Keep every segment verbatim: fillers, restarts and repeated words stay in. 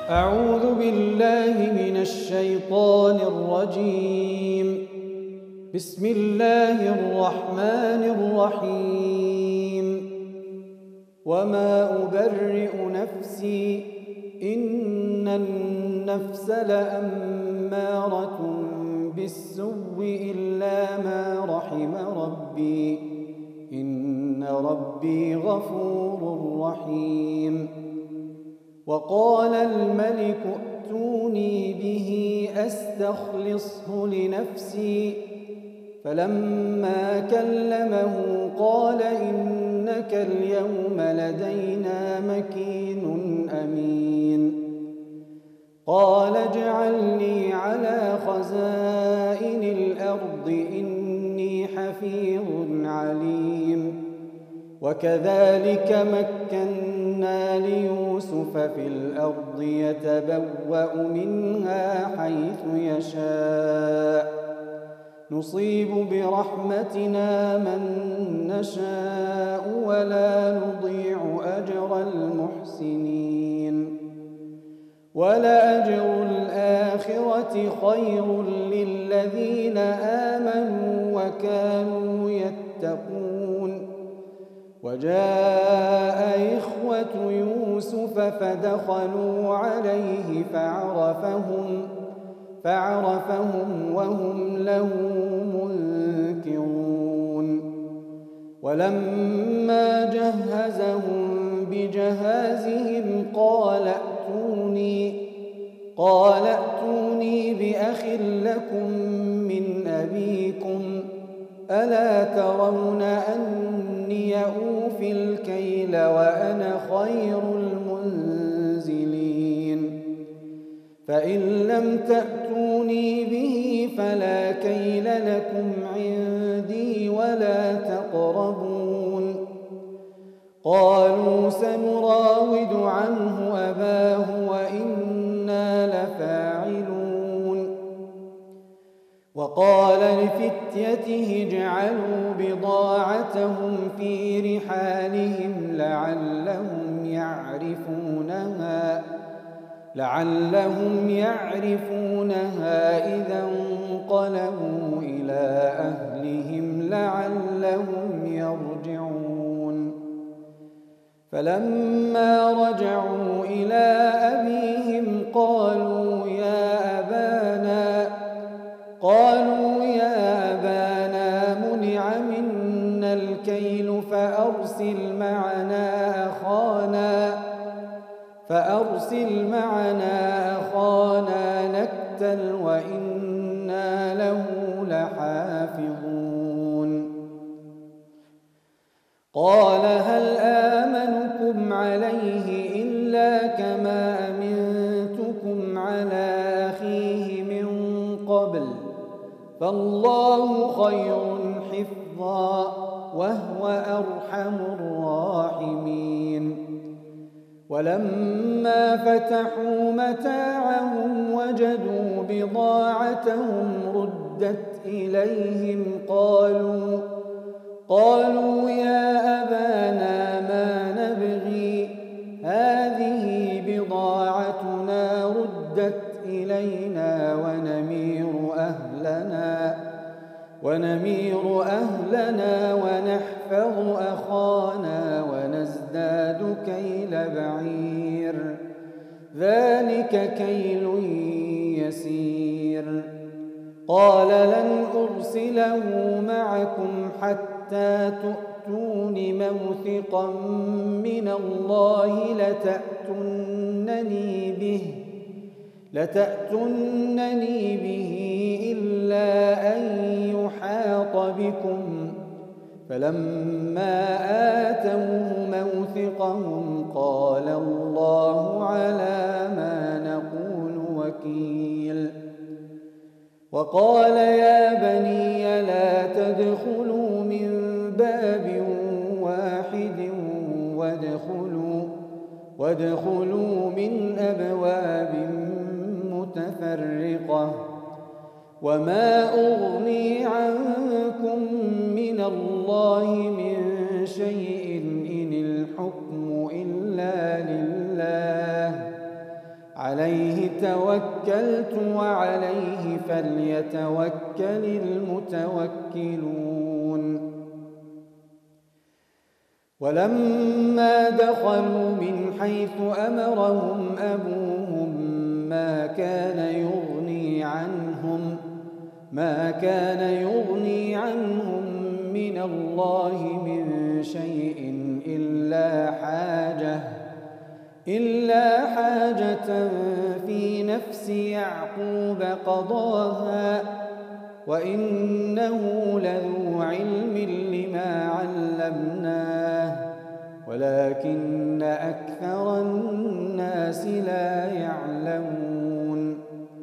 أعوذ بالله من الشيطان الرجيم. بسم الله الرحمن الرحيم. وما أبرئ نفسي إن النفس لأمارة بالسوء إلا ما رحم ربي إن ربي غفور رحيم. وقال الملك ائتوني به أستخلصه لنفسي فلما كلمه قال إنك اليوم لدينا مكين أمين. قال اجعلني على خزائن الأرض إني حفيظ عليم. وكذلك مكنا ليوسف في الأرض يتبوأ منها حيث يشاء نصيب برحمتنا من نشاء ولا نضيع أجر المحسنين. ولأجر الآخرة خير للذين آمنوا وكانوا يتقون. وجاء إخوة يوسف فدخلوا عليه فعرفهم فعرفهم وهم له منكرون. ولما جهزهم بجهازهم قال ائتوني قال ائتوني بأخ لكم من أبيكم ألا ترون أني أوفي الكيل وأنا خير المنزلين. فإن لم تأتوني به فلا كيل لكم عندي ولا تقربون. قالوا سنراود عنه أباه وإنا لفاعلون. وقال لفتيته اجعلوا بضاعتهم في رحالهم لعلهم يعرفونها لعلهم يعرفونها إذا انقلبوا إلى أهلهم لعلهم يرجعون. فلما رجعوا إلى أبيهم قالوا يا أبانا قالوا يا أبانا منع منا الكيل فأرسل معنا أخانا فأرسل معنا أخانا نكتل وإنا له لحافظون. قال هل آمنكم عليه إلا كما أمنتكم على أخيه من قبل فالله خير حفظا وهو أرحم الراحمين. ولما فتحوا متاعهم وجدوا بضاعتهم ردت إليهم قالوا قالوا يا أبانا ما نبغي هذه بضاعتنا ردت إلينا ونمير أهلنا ونمير أهلنا ونحفظ أخانا ونزداد كيل بعير ذلك كيل يسير. قال لن أرسله معكم حتى تؤتون موثقا من الله لتأتونني به لتأتونني به إلا أن يحاط بكم. فلما آتوه موثقهم قال الله على ما نقول وكيل. وقال يا بني لا تدخلوا من باب واحد وادخلوا وادخلوا من أبواب متفرقة وما أغني عنكم من الله من شيء إن الحكم إلا لله عليه توكلت وعليه فليتوكل المتوكلون. ولما دخلوا من حيث أمرهم أبوهم ما كان يغني عنهم ما كان يغني عنهم من الله من شيء إلا حاجة إلا حاجة في نفس يعقوب قضاها وإنه لذو علم لما علمناه ولكن أكثر الناس لا يعلمون.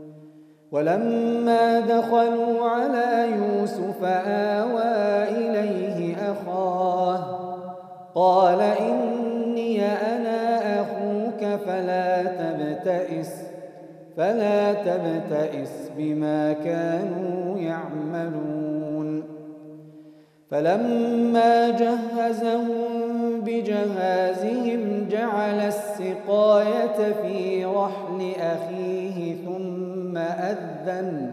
ولما دخلوا على يوسف آوى إليه أخاه قال إني أنا أخوك فلا تبتئس فلا تبتئس بما كانوا يعملون. فلما جهزهم بجهازهم جعل السقاية في رحل أخيه ثم أذن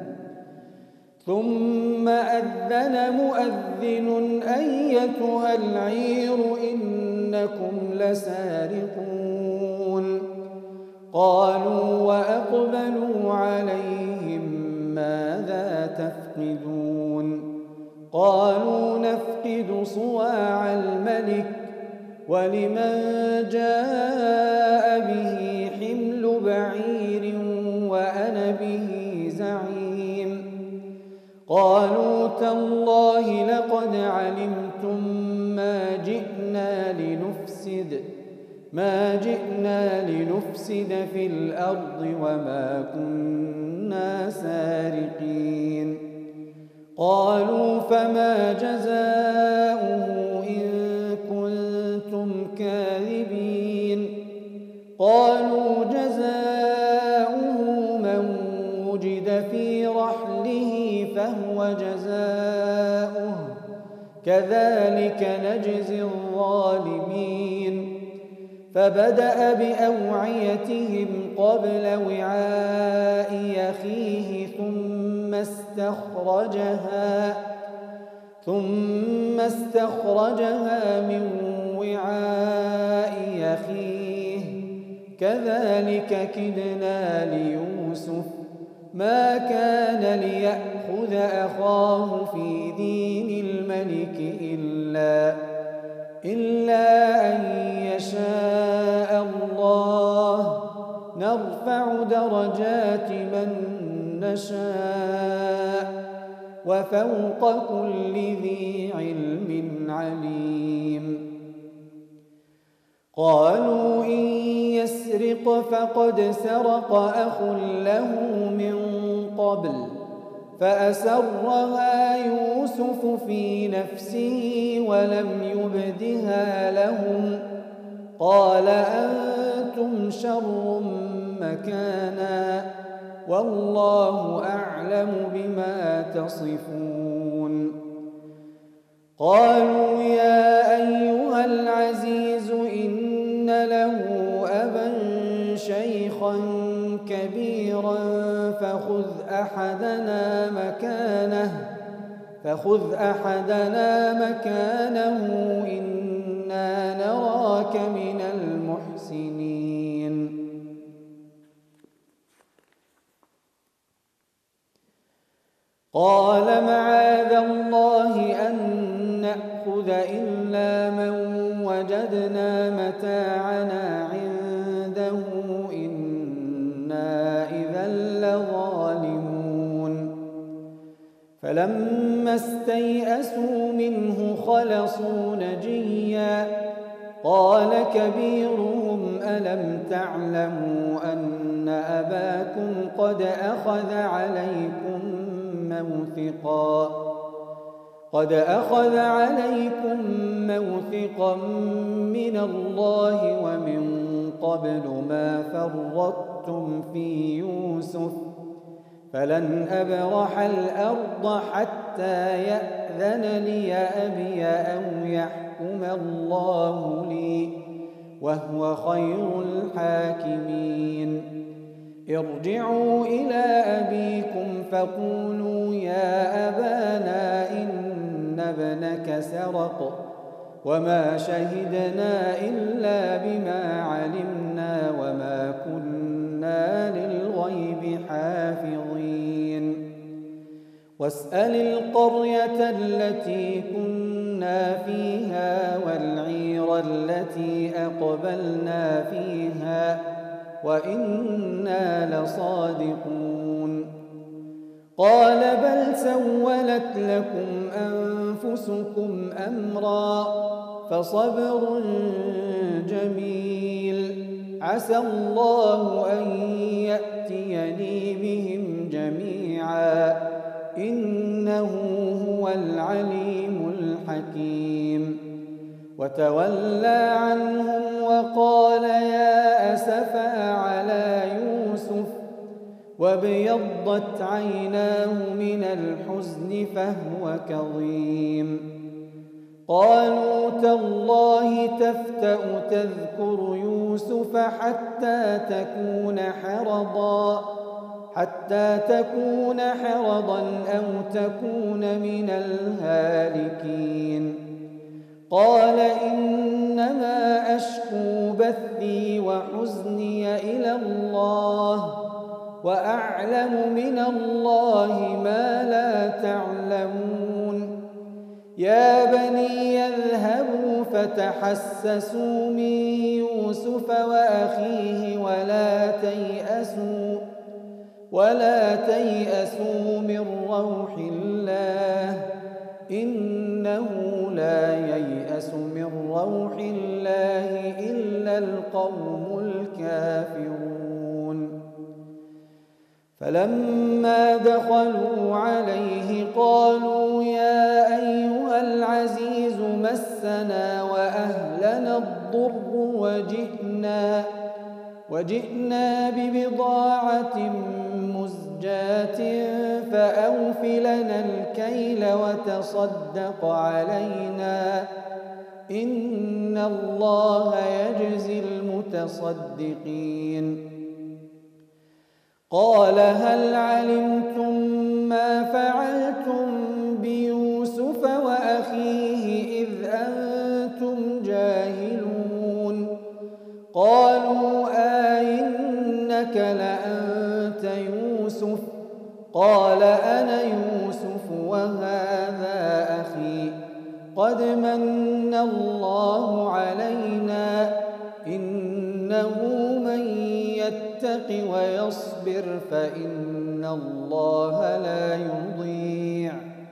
ثم أذن مؤذن أيتها العير إنكم لسارقون. قالوا وأقبلوا عليهم ماذا تفقدون؟ قالوا نفقد صواع الملك ولمن جاء به حمل بعير وأنا به زعيم. قالوا تالله لقد علمتم ما جئنا لنفسد ما جئنا لنفسد في الأرض وما كنا سارقين. قالوا فما جزاؤه إن كنتم كاذبين؟ قالوا جزاؤه من وجد في رحله فهو جزاؤه كذلك نجزي الظالمين. فبدأ بأوعيتهم قبل وعاء أخيه ثم استخرجها ثم استخرجها من وعاء أخيه كذلك كدنا ليوسف ما كان ليأخذ أخاه في دين الملك إلا إلا أن يشاء الله نرفع درجات من نشاء وفوق كل ذي علم عليم. قالوا إن يسرق فقد سرق أخ له من قبل فأسرها يوسف في نفسه ولم يبدها لهم قال أنتم شر مكانا والله أعلم بما تصفون. قالوا يا أيها العزيز إن له أبا شيخا كبيرا فخذ أحدنا مكانه فخذ أحدنا مكانه إنا نراك من المحسنين. قال معاذ الله أن نأخذ إلا من وجدنا متاعنا عنده إنا إذا لظالمون. فلما استيئسوا منه خلصوا نجيا قال كبيرهم ألم تعلموا أن أباكم قد أخذ عليكم موثقا قد أخذ عليكم موثقا من الله ومن قبل ما فرطتم في يوسف فلن أبرح الأرض حتى يأذن لي أبي أو يحكم الله لي وهو خير الحاكمين. ارجعوا إلى أبيكم فقولوا يا أبانا إن ابنك سرق وما شهدنا إلا بما علمنا وما كنا للغيب حافظين واسأل القرية التي كنا فيها والعير التي أقبلنا فيها وإنا لصادقون قال بل سولت لكم أنفسكم أمرا فصبر جميل عسى الله أن يأتيني بهم جميعا إنه هو العليم الحكيم وتولى عنهم وقال يا أسفا على يوسف وابيضت عيناه من الحزن فهو كظيم قالوا تالله تفتأ تذكر يوسف حتى تكون حرضا حتى تكون حرضا أو تكون من الهالكين قال إنما أشكو بثي وحزني إلى الله وأعلم من الله ما لا تعلمون يا بني اذهبوا فتحسسوا من يوسف وأخيه ولا تيأسوا ولا تيأسوا من روح الله إنه لا ييأس من روح الله إلا القوم الكافرون فلما دخلوا عليه قالوا يا أيها العزيز مسنا وأهلنا الضر وجئنا وجئنا ببضاعة مزجاة فأوف لنا الكيل وتصدق علينا إن الله يجزي المتصدقين قال هل علمتم ما فعلتم بيوسف وأخيه إذ أنتم جاهلون قالوا آئنك لأنت يوسف قال أنا يوسف وهذا أخي قد من الله علينا إنه من يتق ويصبر فإن الله لا يضيع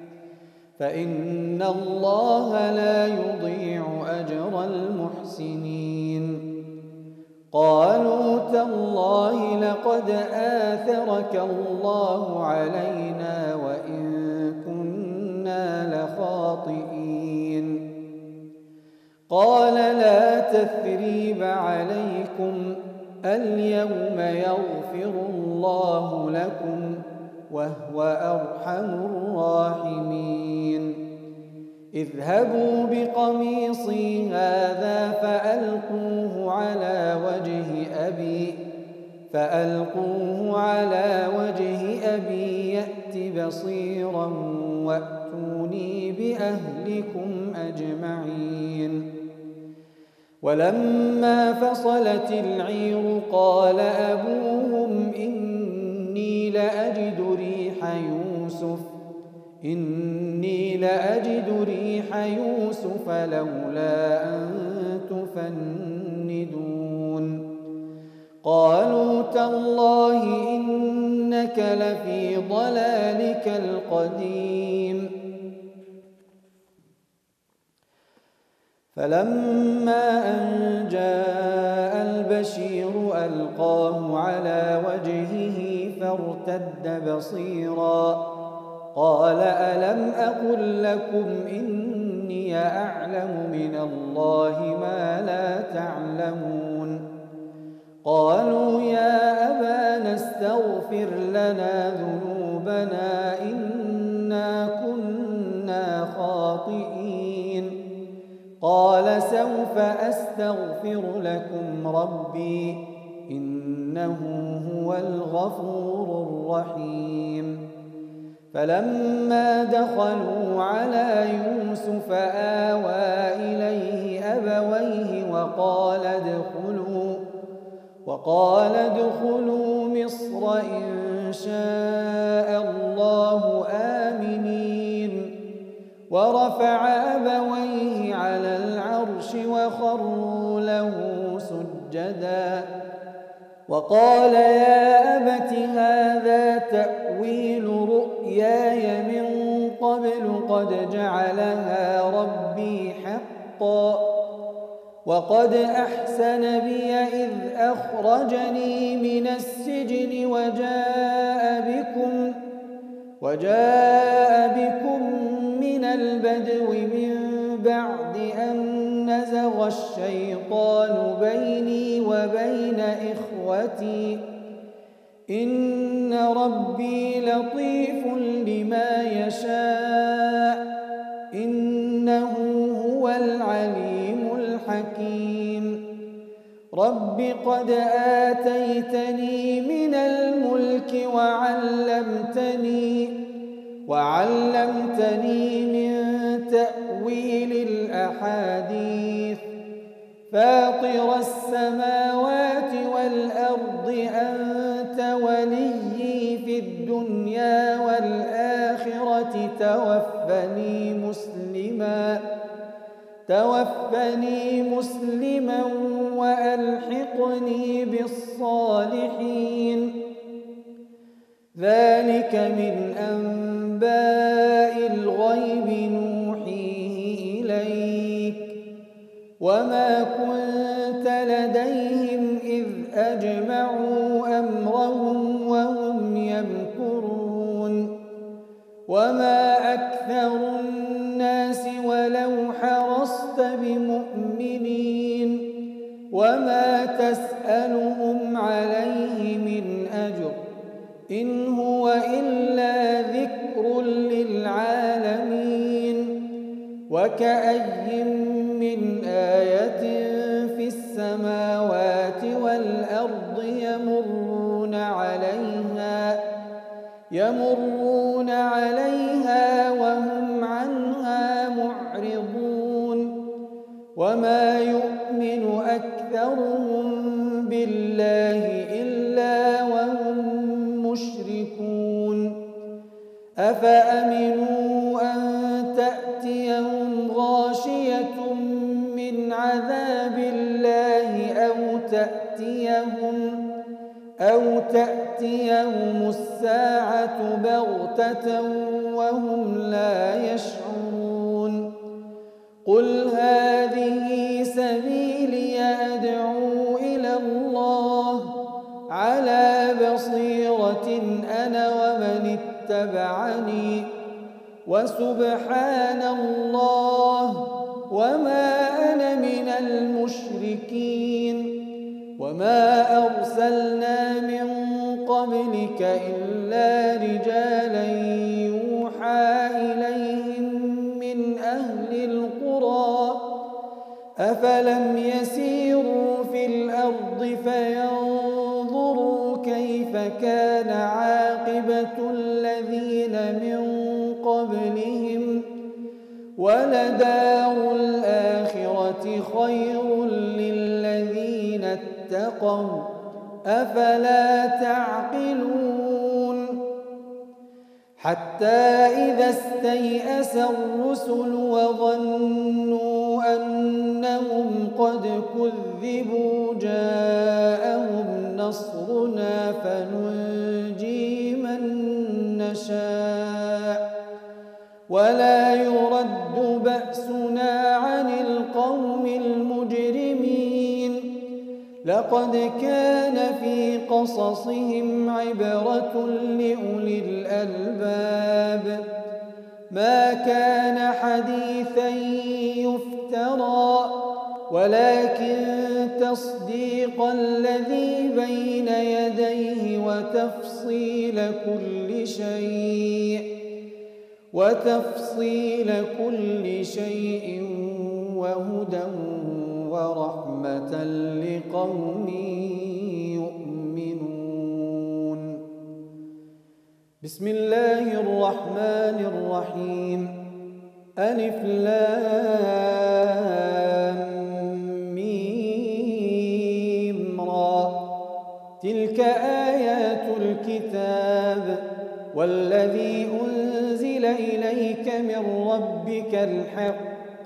فإن الله لا يضيع أجر المحسنين قالوا تالله لقد آثرك الله علينا وإن كنا لخاطئين قال لا تثريب عليكم اليوم يغفر الله لكم وهو أرحم الراحمين اذهبوا بقميصي هذا فألقوه على وجه أبي فألقوه على وجه أبي يأت بصيرا وأتوني بأهلكم أجمعين ولما فصلت العير قال أبوهم إني لأجد ريح يوسف إني لأجد ريح يوسف لولا أن تفندون قالوا تالله إنك لفي ضلالك القديم فلما أن جاء البشير ألقاه على وجهه فارتد بصيرا قال ألم أقل لكم إني أعلم من الله ما لا تعلمون قالوا يا أبانا استغفر لنا ذنوبنا إنا كنا خاطئين قال سوف أستغفر لكم ربي إنه هو هو الغفور الرحيم. فلما دخلوا على يوسف آوى إليه أبويه وقال ادخلوا وقال ادخلوا مصر إن شاء الله آمنين. ورفع أبويه على العرش وخروا له سجدا وقال يا أبت هذا تأويل رؤياي من قبل قد جعلها ربي حقا وقد أحسن بي إذ أخرجني من السجن وجاء بكم وجاء بكم من البدو من بعد أن نزغ الشيطان بيني وبين إخوتي إن ربي لطيف لما يشاء إنه هو العليم الحكيم. رب قد آتيتني من الملك وعلمتني وعلمتني من تأويل الأحاديث فاطر السماوات والأرض أنت وليي في الدنيا والآخرة توفني مسلما توفني مسلما وألحقني بالصالحين. ذلك من أنباء الغيب نوحيه إليك وما كنت لديهم إذ أجمعوا أمرهم وهم يمكرون. وما أكثر الناس ولو حرصت بمؤمنين وما تسألهم عليه من أجر إن هو إلا ذكر للعالمين. وكأي من آية في السماوات والأرض يمرون عليها يمرون عليها وهم عنها معرضون. وما يؤمن أكثرهم بالله إلا وهم مشركون. أفأمنوا أن تأتيهم غاشية من عذاب الله أو تأتيهم أو تأتيهم الساعة بغتة وهم لا يشعرون. قل هذه سبيلي أدعو إلى الله على بصيرة أنا ومن اتبعني وسبحان الله وما أنا من المشركين. وما أرسلنا من قبلك إلا رجالا يوحى إليهم من أهل القرى أفلم يسيروا في الأرض فينظروا كيف كان عاقبة الذين من قبلهم ولدار الآخرة خير للذين اتقوا أفلا تعقلون. حتى إذا استيأس الرسل وظنوا أنهم قد كذبوا جاءهم نصرنا فننجي من نشاء ولا يرد بأسنا عن القوم المجرمين. لقد كان في قصصهم عبرة لأولي الألباب ما كان حديثا يفترى ولكن تصديق الذي بين يديه وتفصيل كل شيء وتفصيل كل شيء وهدى ورحمة لقوم يؤمنون. بسم الله الرحمن الرحيم ألف لام ميم را تلك آيات الكتاب والذي أنزل إليك من ربك الحق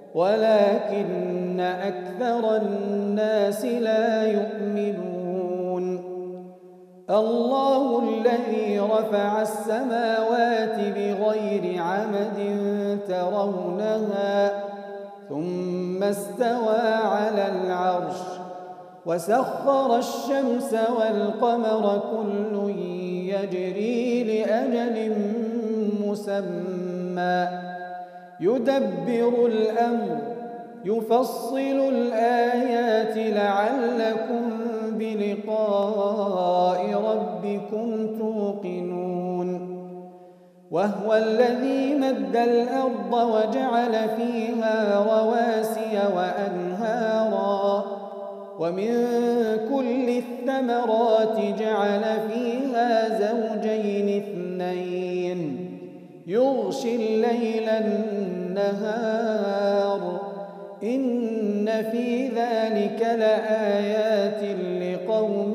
ولكن أكثر الناس لا يؤمنون الله الذي رفع السماوات بغير عمد ترونها ثم استوى على العرش وسخر الشمس والقمر كل يجري لأجل مسمى يدبر الأمر يفصل الآيات لعلكم بلقاء ربكم توقنون وهو الذي مد الأرض وجعل فيها رواسي وأنهارا ومن كل الثمرات جعل فيها زوجين اثنين يغشي الليل النهار إن في ذلك لآيات لقوم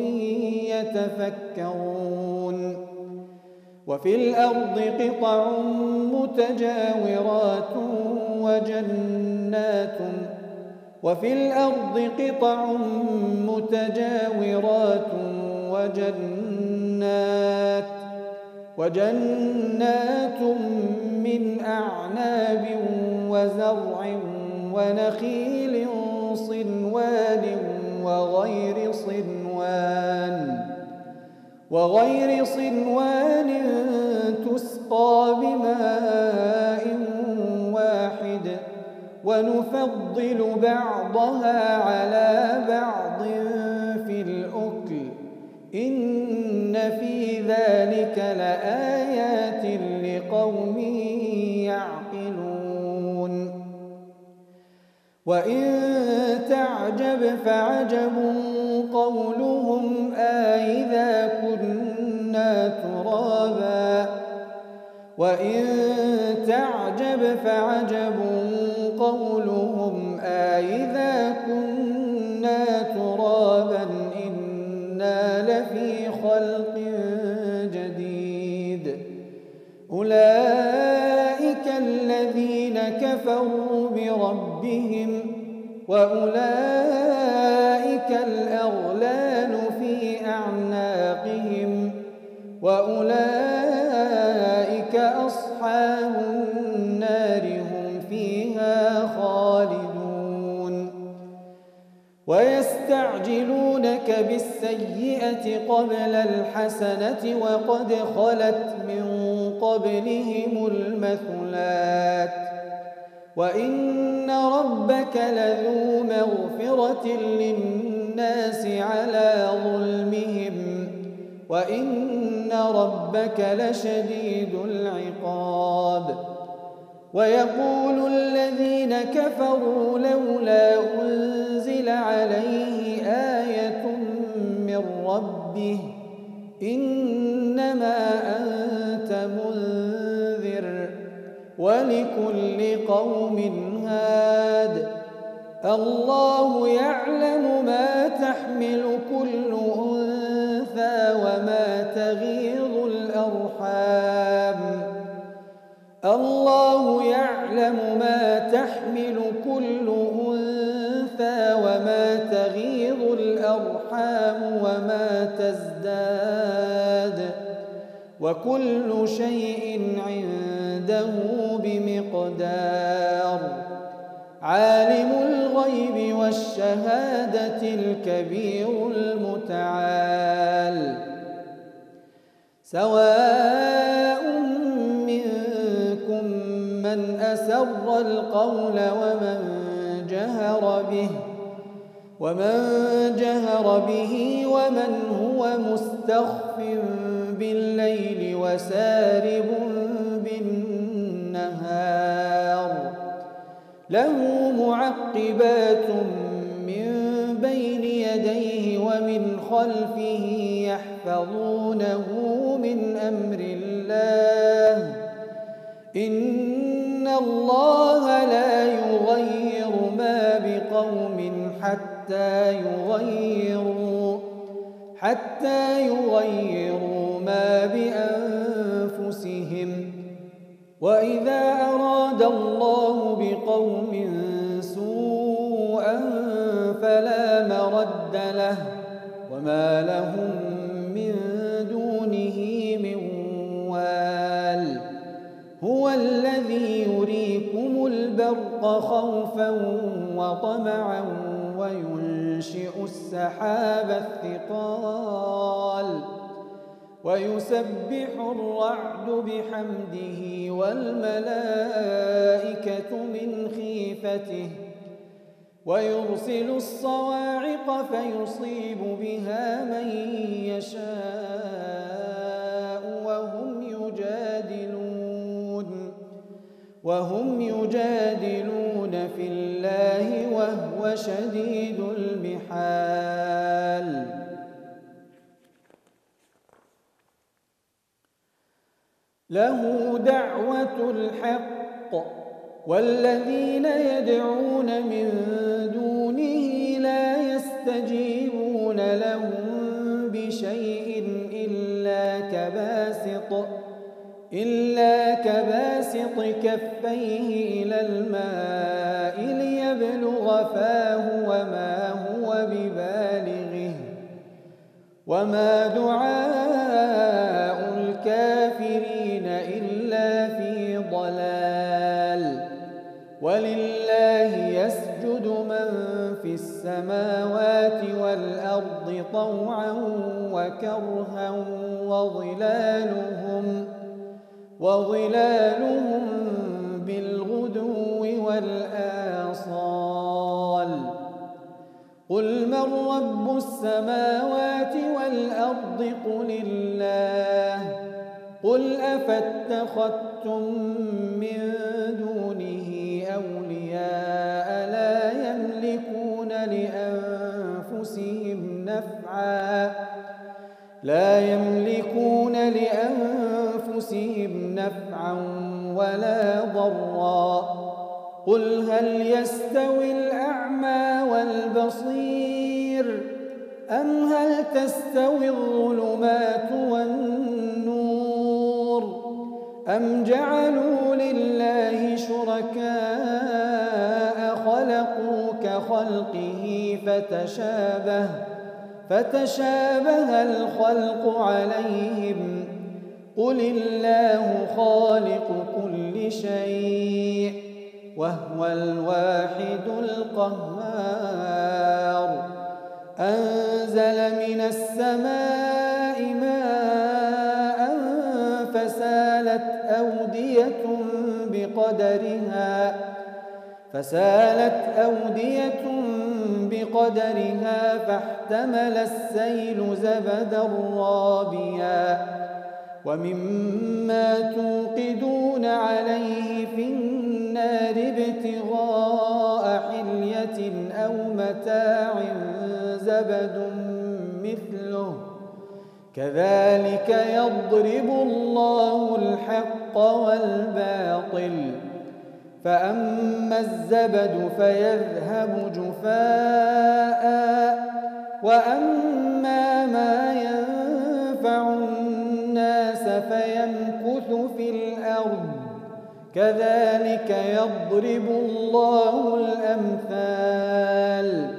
يتفكرون وفي الأرض قطع متجاورات وجنات وفي الأرض قطع متجاورات وجنات وجنات من أعناب وزرع ونخيل صنوان وغير صنوان وغير صنوان تسقى بماء واحد ونفضل بعضها على بعض في الأكل إن في ذلك لآيات لقوم يعقلون وإن تعجب فعجب قولهم أإذا كنا ترابا وإن تعجب فعجب قولهم أإذا كنا ترابا إنا لفي خلق جديد أولئك الذين كفروا بربهم وأولئك الأغلال في أعناقهم وأولئك أصحاب النار هم فيها خالدون ويستعجلونك بالسيئة قبل الحسنة وقد خلت من قبلهم المثلات وإن ربك لذو مغفرة للناس على ظلمهم وإن ربك لشديد العقاب ويقول الذين كفروا لولا أنزل عليه آية من ربه إنما أنت منذر ولكل قوم هاد الله يعلم ما تحمل كل أنثى وما تغيض الأرحام الله يعلم ما تحمل كل أنثى وما تغيض الأرحام وما تزداد وكل شيء عنده بمقدار عالم الغيب والشهادة الكبير المتعال سواء منكم من أسر القول ومن جهر به ومن جهر به ومن هو مستخف بالليل وسارب بالنهار له معقبات من بين يديه ومن خلفه يحفظونه يحفظونه من أمر الله إن الله لا يغير ما بقوم حتى يغيروا حتى يغيروا ما بأنفسهم وإذا أراد الله بقوم سوءا فلا مرد له وما لهم من دونه من وال هو الذي يريكم البرق خوفا وطمعا وينشئ السحاب الثقال ويسبح الرعد بحمده والملائكة من خيفته ويرسل الصواعق فيصيب بها من يشاء وهم يجادلون وهم يجادلون في الله وهو شديد المحال له دعوة الحق والذين يدعون من دونه لا يستجيبون لهم بشيء إلا كباسط إلا كباسط كفيه إلى الماء ليبلغ فاه وما هو ببالغه وما دعاء الكافرين إلا في ضلال ولله يسجد من في السماوات والأرض طوعا وكرها وظلالهم وظلالهم بالغدو والآصال قل من رب السماوات والأرض قل الله قل أفاتخذتم من دونه أولياء لا يملكون لأنفسهم نفعا لا يملكون لأنفسهم نفعا ولا ضرا قل هل يستوي الأعمى والبصير أم هل تستوي الظلمات والنور أم جعلوا لله شركاء خلقوا كخلقه فتشابه فتشابه الخلق عليهم قل الله خالق كل شيء وهو الواحد القهار أنزل من السماء ماء فسالت أودية بقدرها فسالت أودية بقدرها فاحتمل السيل زبدا رابيا ومما توقدون عليه في النار ابتغاء حلية أو متاع زبد مثله كذلك يضرب الله الحق والباطل فأما الزبد فيذهب جفاء وأما ما ينفع الناس فيمكث في الأرض كذلك يضرب الله الأمثال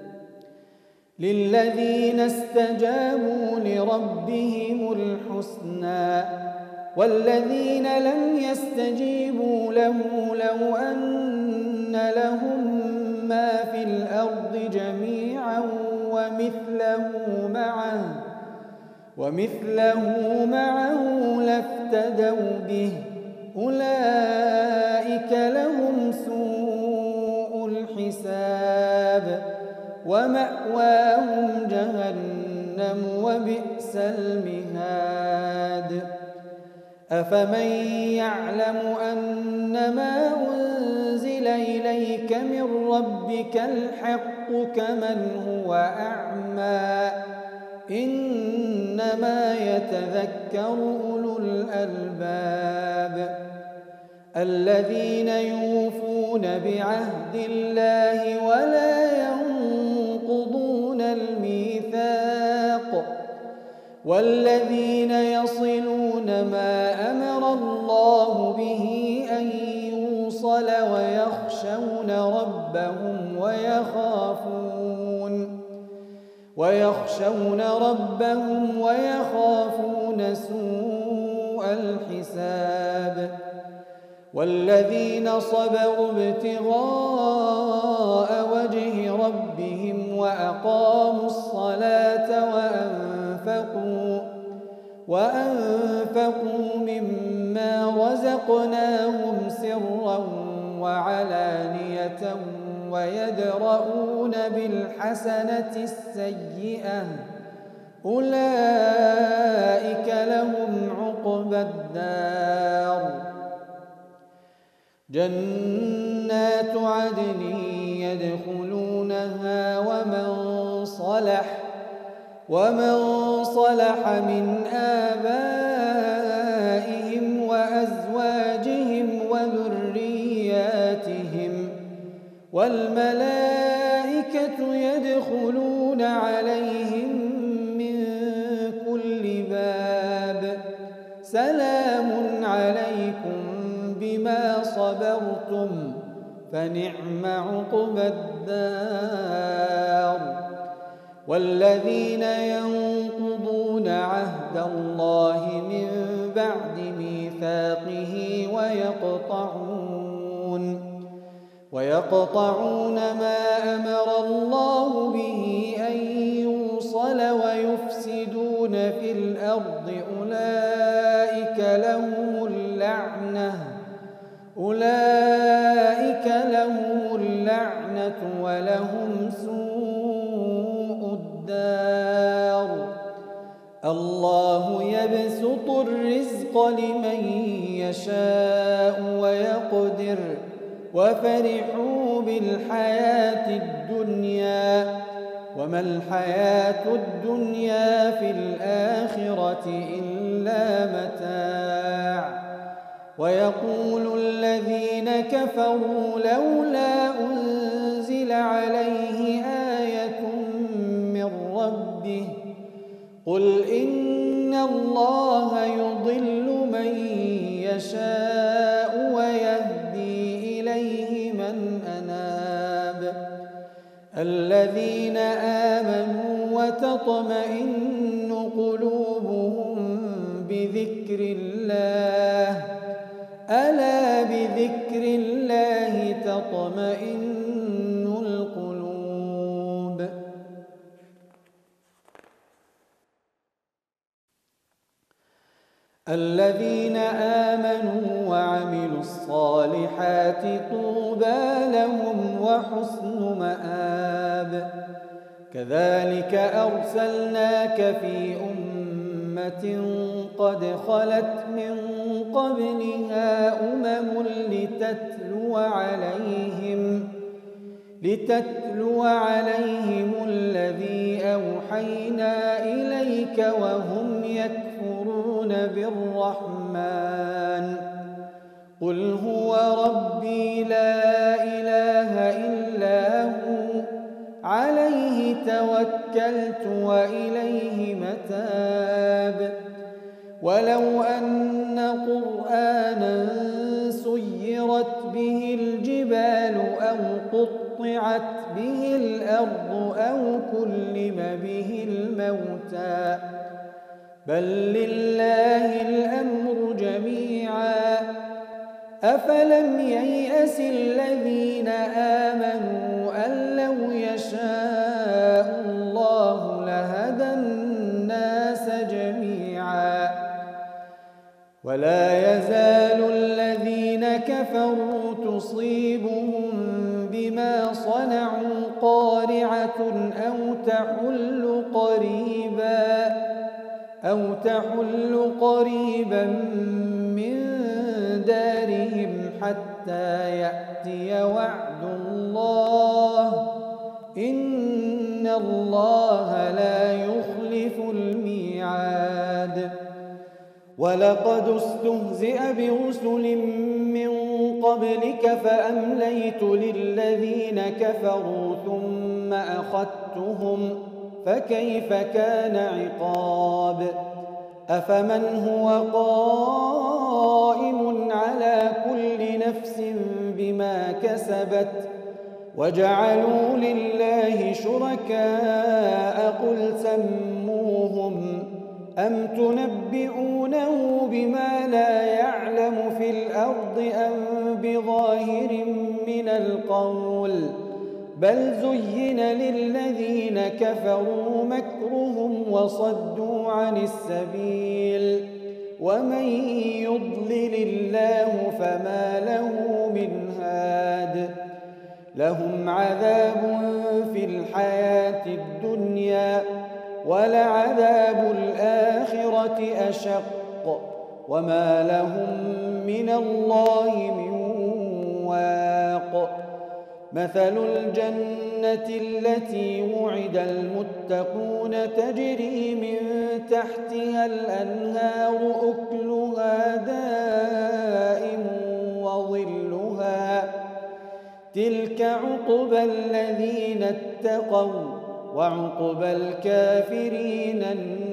للذين استجابوا لربهم الحسنى والذين لم يستجيبوا له لو أن لهم ما في الأرض جميعا ومثله معه ومثله معه لافتدوا به أولئك لهم سوء الحساب ومأواهم جهنم وبئس المهاد أفمن يعلم أنما أنزل إليك من ربك الحق كمن هو أعمى إنما يتذكر أولو الألباب الذين يوفون بعهد الله ولا ينقضون الميثاق والذين يصلون ما أمر الله به أن يوصل ويخشون ربهم ويخافون ويخشون ربهم ويخافون سوء الحساب والذين صبروا ابتغاء وجه ربهم وأقاموا الصلاة وأنفقوا وأنفقوا مما رزقناهم سرا وعلانية ويدرؤون بالحسنة السيئة أولئك لهم عقبى الدار جنات عدن يدخلونها ومن صلح ومن صلح من آبائهم وأزواجهم وذرياتهم والملائكة يدخلون عليهم من كل باب سلام عليكم بما صبرتم فنعم عقبى الدار والذين ينقضون عهد الله من بعد ميثاقه ويقطعون ويقطعون ما أمر الله به أن يوصل ويفسدون في الأرض أولئك لهم اللعنة أولئك لهم اللعنة ولهم سوء الدار الله يبسط الرزق لمن يشاء ويقدر وفرحوا بالحياة الدنيا وما الحياة الدنيا في الآخرة إلا متاع ويقول الذين كفروا لولا أنزل عليه آية من ربه قل إن الله يضل من يشاء ويهدي إليه من أناب الذين آمنوا وتطمئن قلوبهم بذكر الله ألا بذكر الله تطمئن القلوب الذين آمنوا وعملوا الصالحات طوبى لهم وحسن مآب كذلك أرسلناك في أمة قد خلت من قبلها أمم لتتلو عليهم لتتلو عليهم الذي أوحينا إليك وهم يكفرون بالرحمن قل هو ربي لا إله إلا هو عليه توكلت وإليه متاب ولو أن قرآنا سيرت به الجبال أو قطعت به الأرض أو كلم به الموتى بل لله الأمر جميعا أفلم ييأس الذين آمنوا أن لو يشاء الله لهدى الناس جميعا ولا يزال الذين كفروا تصيبهم بما صنعوا قارعة أو تحل قريبا أو تحل قريبا من دارهم حتى يأتي وعد الله إن الله لا يخلف الميعاد ولقد استهزئ برسل من قبلك فأمليت للذين كفروا ثم أخذتهم فكيف كان عقاب أفمن هو قائم على كل نفس بما كسبت وجعلوا لله شركاء قل سموهم أم تنبئونه بما لا يعلم في الأرض أم بظاهر من القول بل زين للذين كفروا مكرهم وصدوا عن السبيل ومن يضلل الله فما له من هاد لهم عذاب في الحياة الدنيا ولعذاب الآخرة أشق وما لهم من الله من واق مثل الجنة التي وعد المتقون تجري من تحتها الأنهار أكلها دائم وظلها تلك عقبى الذين اتقوا وعقبى الكافرين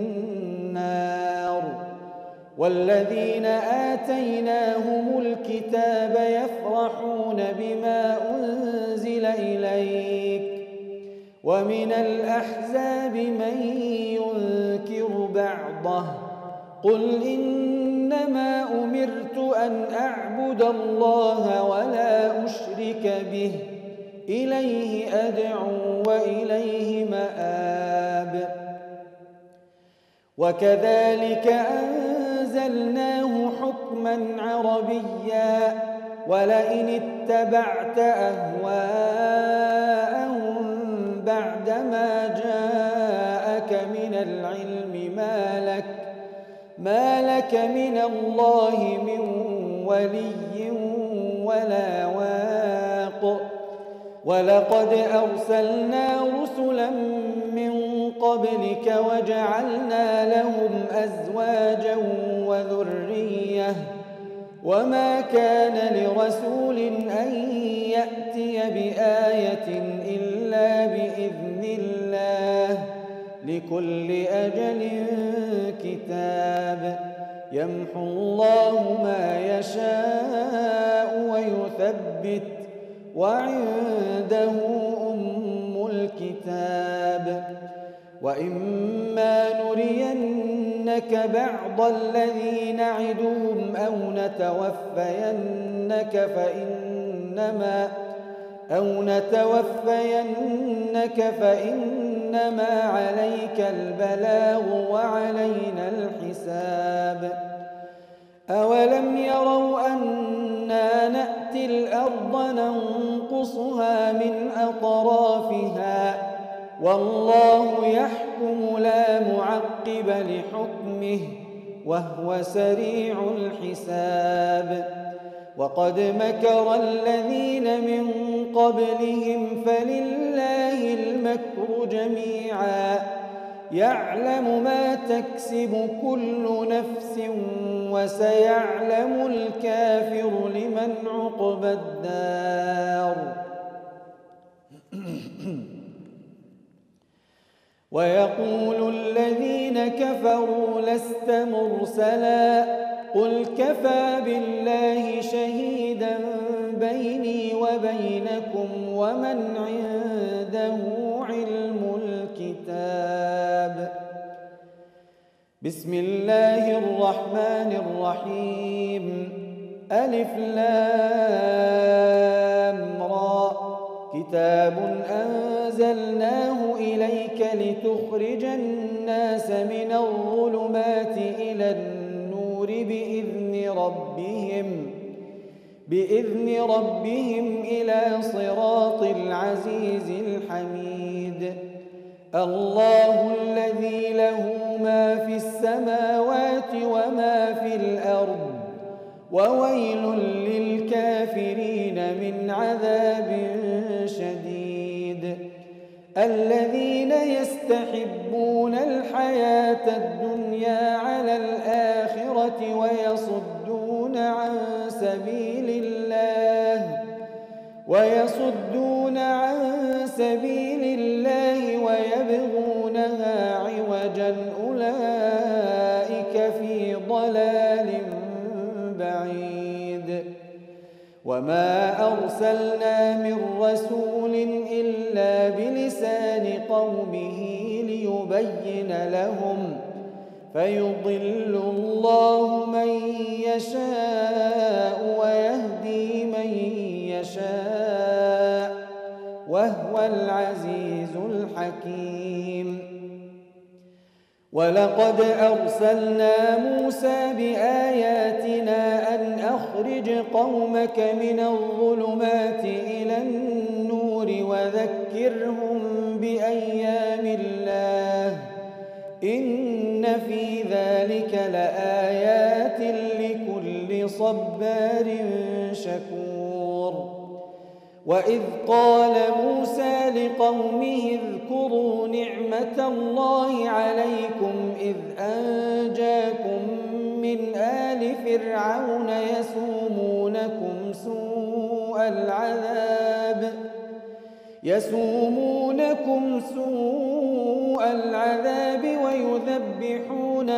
النار والذين آتيناهم الكتاب يفرحون بما أنزل إليك ومن الأحزاب من ينكر بعضه قل إنما أمرت أن أعبد الله ولا أشرك به إليه أدعو وإليه مآب وكذلك أنزلناه حكما عربيا ولئن اتبعت أهواءهم بعدما جاءك من العلم ما لك ما لك من الله من ولي ولا واق ولقد أرسلنا رسلا من قبلك وجعلنا لهم أزواجا وذرية وما كان لرسول أن يأتي بآية إلا بإذن الله لكل أجل كتاب يمحو الله ما يشاء ويثبت وعنده أم الكتاب وإما نرينك بعض الذي نعدهم أو نتوفينك فإنما أو نتوفينك فإنما عليك البلاغ وعلينا الحساب أولم يروا أنا نأتي الأرض ننقصها من أطرافها والله يحكم لا معقب لحكمه وهو سريع الحساب وقد مكر الذين من قبلهم فلله المكر جميعا يعلم ما تكسب كل نفس وسيعلم الكافر لمن عقبى الدار ويقول الذين كفروا لست مرسلا قل كفى بالله شهيدا بيني وبينكم ومن عنده علم الكتاب بسم الله الرحمن الرحيم ألف لام را كتاب أنزلناه إليك لتخرج الناس من الظلمات إلى النور بإذن ربهم بإذن ربهم إلى صراط العزيز الحميد الله الذي له ما في السماوات وما في الأرض وويل للكافرين من عذاب شديد الذين يستحبون الحياة الدنيا على الآخرة ويصدون عن سبيل الله ويصدون عن سبيل الله ويبغونها عوجا أولئك في ضلال بعيد. وما أرسلنا من رسول إلا بلسان قومه ليبين لهم فيضل الله من يشاء ويهدي من يشاء وهو العزيز الحكيم. ولقد أرسلنا موسى بآياتنا أن أخرج قومك من الظلمات إلى النور وذكرهم بأيام الله إن في ذلك لآيات لكل صبار شكور. وإذ قال موسى لقومه اذكروا نعمة الله عليكم إذ أنجاكم من آل فرعون يسومونكم سوء العذاب يسومونكم سوء العذاب ويذبحون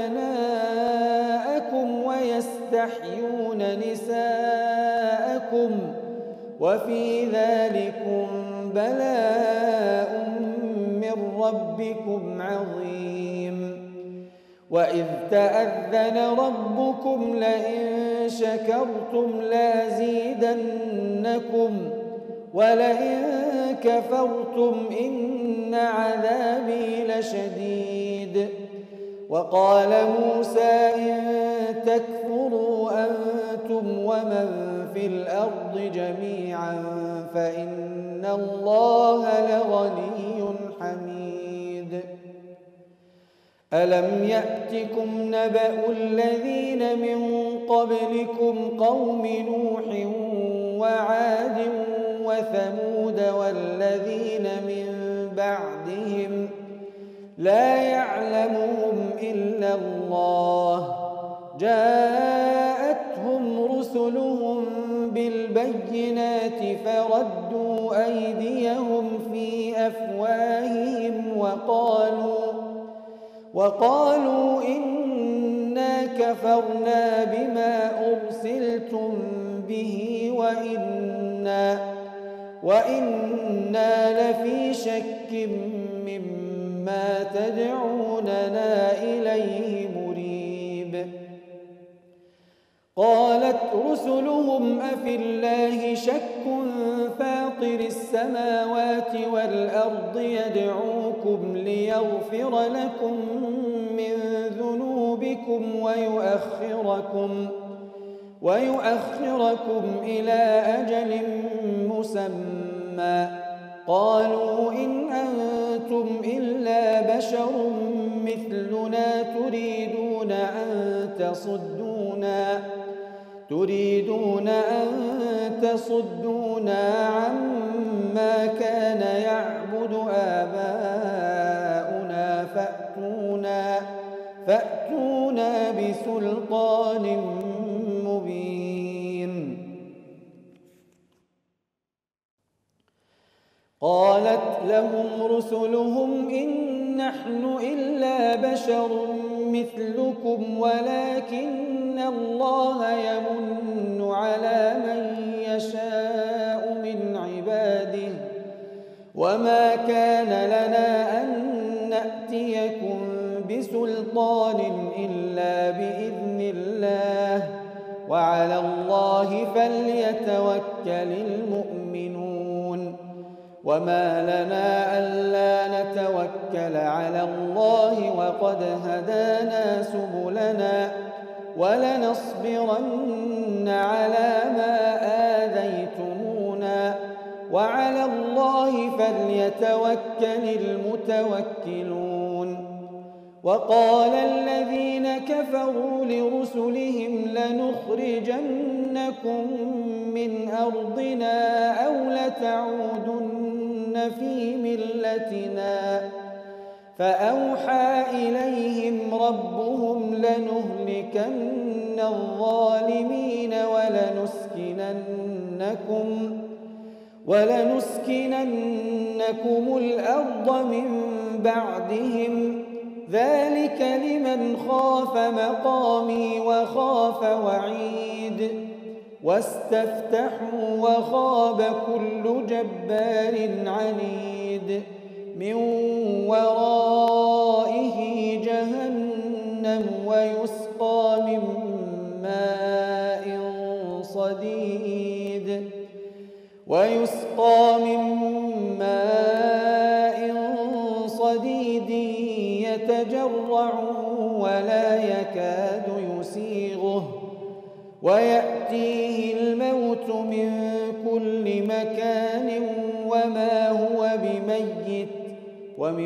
أبناءكم ويستحيون نساءكم وفي ذلكم بلاء من ربكم عظيم. وإذ تأذن ربكم لئن شكرتم لازيدنكم ولئن كفرتم إن عذابي لشديد. وقال موسى إن تكفروا أنتم ومن في الأرض جميعا فإن الله لغني حميد. ألم يأتكم نبأ الذين من قبلكم قوم نوح وعاد وثمود والذين من بعدهم لا يعلمهم إلا الله جاءتهم رسلهم بالبينات فردوا أيديهم في أفواههم وقالوا وقالوا إنا كفرنا بما أرسلتم به وإنا وإنا لفي شك مما تدعوننا إليه مريب. قالت رسلهم أفي الله شك فاطر السماوات والأرض يدعوكم ليغفر لكم من ذنوبكم ويؤخركم ويؤخركم إلى أجل مسمى قالوا إن أنتم إلا بشر مثلنا تريدون أن تصدونا تريدون أن تصدونا عما كان يعبد آباؤنا فأتونا فأتونا بسلطان مبين. قالت لهم رسلهم إن نحن إلا بشر مثلكم ولكن الله يمن على من يشاء من عباده وما كان لنا أن نأتيكم بسلطان إلا بإذن الله وعلى الله فليتوكل المؤمنون. وما لنا ألا نتوكل على الله وقد هدانا سبلنا ولنصبرن على ما آذيتمونا وعلى الله فليتوكل المتوكلون. وقال الذين كفروا لرسلهم لنخرجنكم من أرضنا أو لتعودن في ملتنا فأوحى إليهم ربهم لنهلكن الظالمين ولنسكننكم ولنسكننكم الأرض من بعدهم ذلك لمن خاف مقامي وخاف وعيد واستفتحوا وخاب كل جبار عنيد من ورائه جهنم ويسقى من ماء صديد ويسقى من ماء صديد يتجرعه ولا يكاد يسيغه ويأتيه الموت من كل مكان وما هو بميت ومن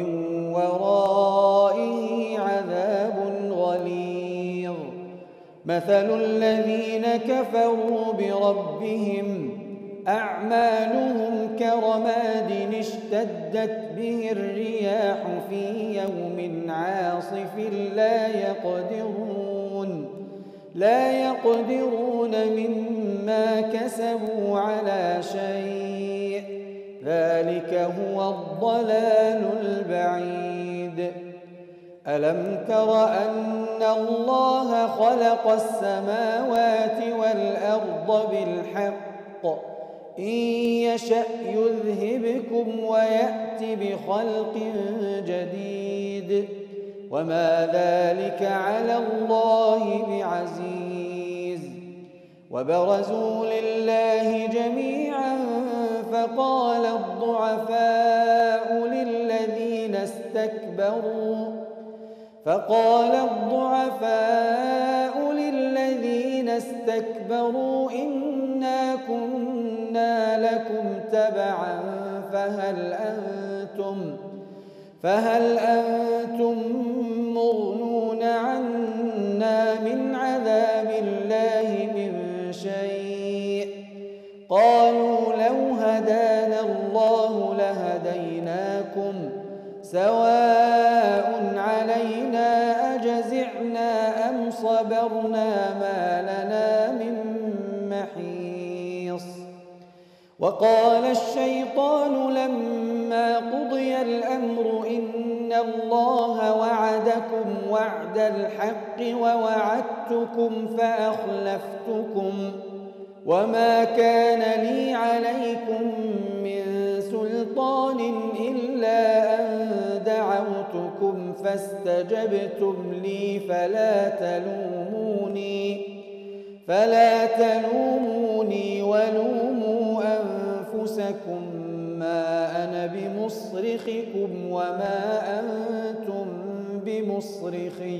ورائه عذاب غليظ مثل الذين كفروا بربهم أعمالهم كرماد اشتدت به الرياح في يوم عاصف لا يقدرون لا يقدرون مما كسبوا على شيء ذلك هو الضلال البعيد ألم تر أن الله خلق السماوات والأرض بالحق إن يشأ يذهبكم ويأت بخلق جديد وما ذلك على الله بعزيز وبرزوا لله جميعا فقال الضعفاء للذين استكبروا فقال الضعفاء للذين استكبروا إنا كنا لكم تبعا فهل أنتم فهل أنتم مغنون عنا من عذاب الله من شيء قالوا لو هدانا الله لهديناكم سواء علينا أجزعنا أم صبرنا ما لنا من محيص وقال الشيطان لما قضي الأمر إن الله وعدكم وعد الحق ووعدتكم فأخلفتكم وما كان لي عليكم من سلطان إلا أن دعوتكم فاستجبتم لي فلا تلوموني فلا تلوموني ولوموا أنفسكم ما أنا بمصرخكم وما أنتم بمصرخي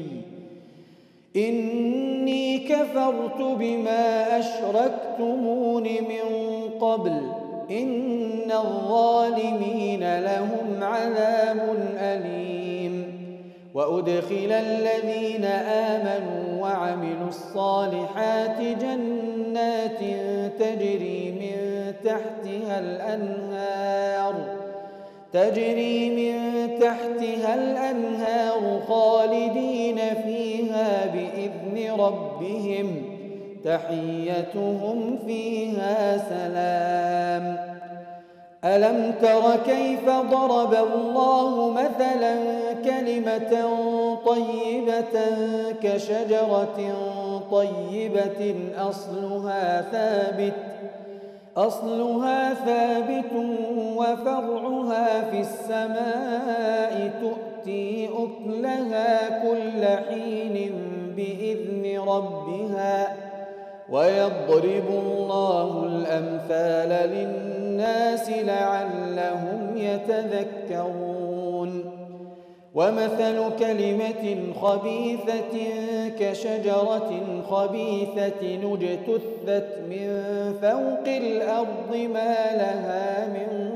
إني كفرت بما أشركتمون من قبل إن الظالمين لهم عذاب أليم وأدخل الذين آمنوا وعملوا الصالحات جنات تجري من تحتها الأنهار تجري من تحتها الأنهار خالدين فيها بإذن ربهم تحيتهم فيها سلام ألم تر كيف ضرب الله مثلا كلمة طيبة كشجرة طيبة أصلها ثابت أصلها ثابت وفرعها في السماء تؤتي أكلها كل حين بإذن ربها ويضرب الله الأمثال للناس لعلهم يتذكرون ومثل كلمة خبيثة كشجرة خبيثة اجتثت من فوق الأرض ما لها من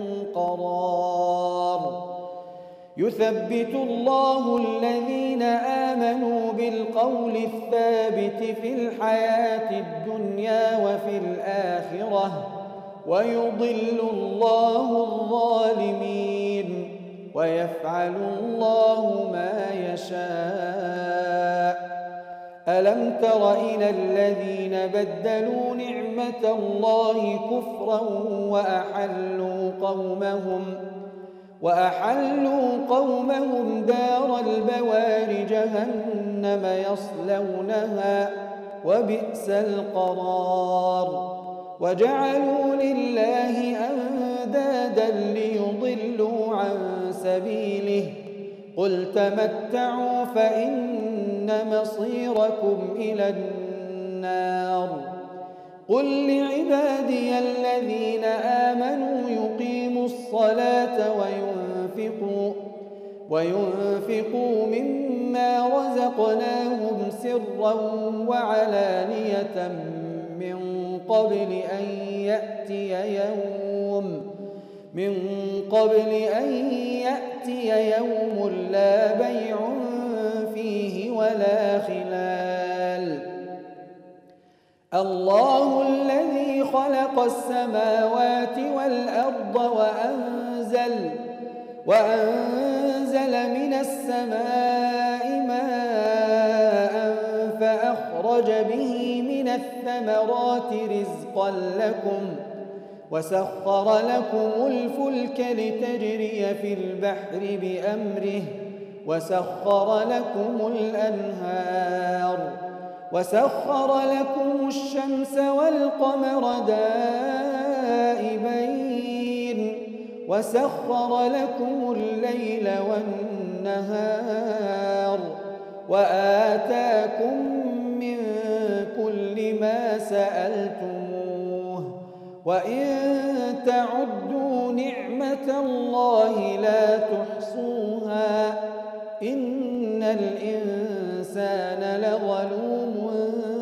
قرار يثبت الله الذين آمنوا بالقول الثابت في الحياة الدنيا وفي الآخرة ويضل الله الظالمين ويفعل الله ما يشاء. ألم تر إلى الذين بدلوا نعمة الله كفرا وأحلوا قومهم وأحلوا قومهم دار البوار جهنم يصلونها وبئس القرار. وجعلوا لله أندادا ليضلوا عن سبيله قل تمتعوا فإن مصيركم إلى النار. قل لعبادي الذين آمنوا يقيموا الصلاة وينفقوا وينفقوا مما رزقناهم سرا وعلانية من قبل أن يأتي يوم من قبل أن يأتي يوم لا بيع فيه ولا خلال. الله الذي خلق السماوات والأرض وأنزل وأنزل من السماء ماء فأخرج به من الثمرات رزقا لكم وسخر لكم الفلك لتجري في البحر بأمره وسخر لكم الأنهار وسخر لكم الشمس والقمر دائبين وسخر لكم الليل والنهار وآتاكم من كل ما سألتموه وإن تعدوا نعمة الله لا تحصوها إن الإنسان لظلوم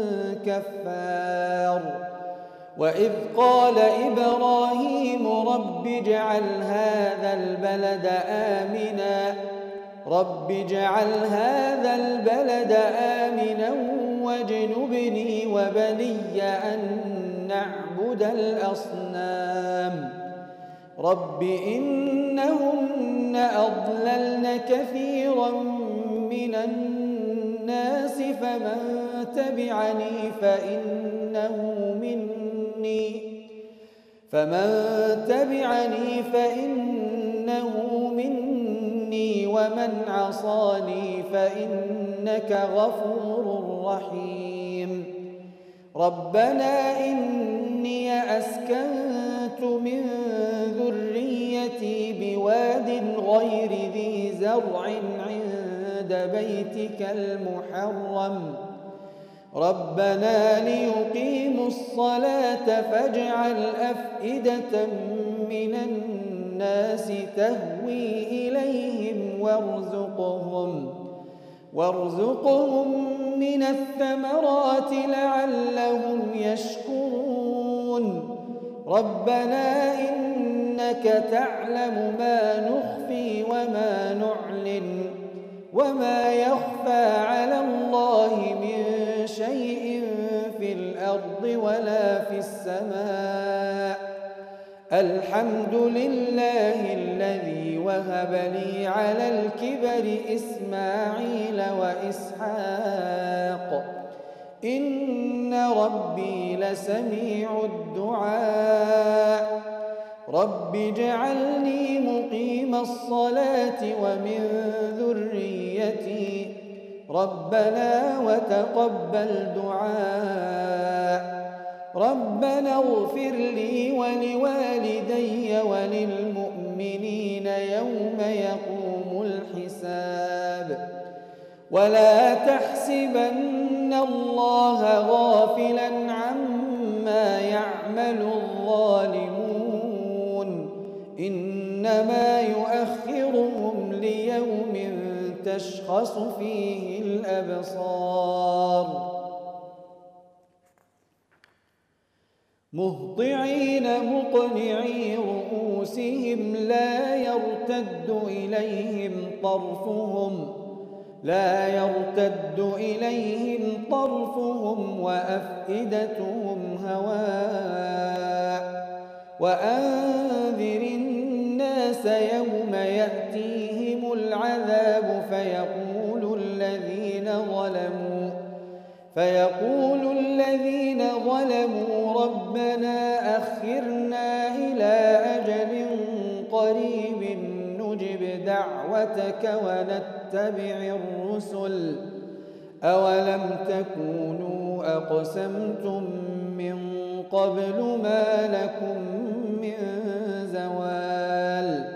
كفار. وإذ قال إبراهيم رب اجعل هذا البلد آمنا رب اجعل هذا البلد آمنا واجنبني وبني أن نعبد الأصنام. رب إنهن أضللن كثيرا من الناس فمن تبعني فإنه مني فمن تبعني فإنه مني ومن عصاني فإنك غفور رحيم. ربنا إني أسكنت من ذريتي بواد غير ذي زرع عند بيتك المحرم ربنا ليقيموا الصلاة فاجعل أفئدة من الناس تهوي إليهم وارزقهم وارزقهم من الثمرات لعلهم يشكرون. ربنا إنك تعلم ما نخفي وما نعلن وما يخفى على الله من شيء في الأرض ولا في السماء. الحمد لله الذي وهب لي على الكبر إسماعيل وإسحاق إن ربي لسميع الدعاء. رب اجعلني مقيم الصلاة ومن ذريتي ربنا وتقبل دعاء. ربنا اغفر لي ولوالدي وللمؤمنين يوم يقوم الحساب. ولا تحسبن الله غافلا عما يعمل الظالمون إنما يؤخرهم ليوم تشخص فيه الأبصار مهطعين مقنعي رؤوسهم لا يرتد إليهم طرفهم لا يرتد إليهم طرفهم وأفئدتهم هواء وأنذر الناس يوم يأتيهم العذاب فيقول الذين ظلموا فيقول الذين ظلموا ربنا أخرنا إلى أجل قريب نجب دعوتك ونتبع الرسل أولم تكونوا أقسمتم من قبل ما لكم من زوال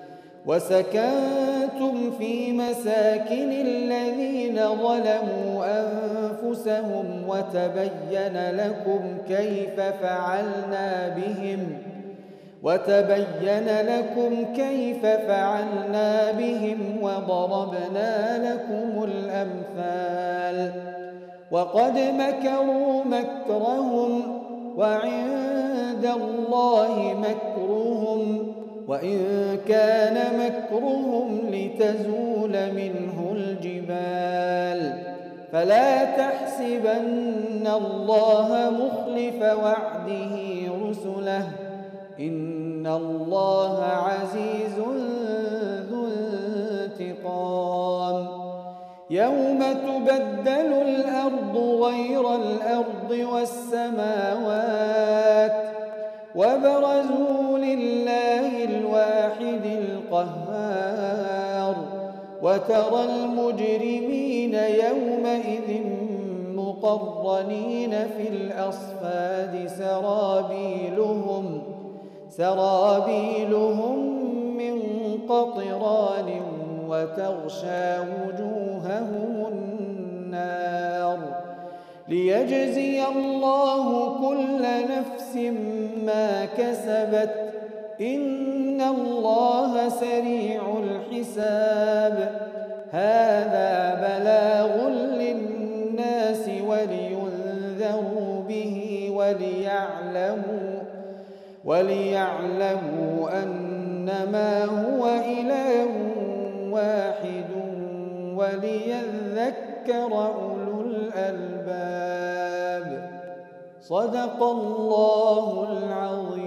وسكنتم في مساكن الذين ظلموا أنفسهم وتبين لكم كيف فعلنا بهم وتبين لكم كيف فعلنا بهم وضربنا لكم الأمثال وقد مكروا مكرهم وعند الله مكرهم وإن كان مكرهم لتزول منه الجبال فلا تحسبن الله مخلف وعده رسله إن الله عزيز ذو انتقام يوم تبدل الأرض غير الأرض والسماوات وبرزوا لله الواحد القهار وترى المجرمين يومئذ مقرنين في الأصفاد سرابيلهم سرابيلهم من قطران وتغشى وجوههم النار ليجزي الله كل نفس ما كسبت إن الله سريع الحساب هذا بلاغ للناس ولينذروا به وليعلموا وليعلموا أنما هو إله واحد وليذكر أولو الألباب صدق الله العظيم.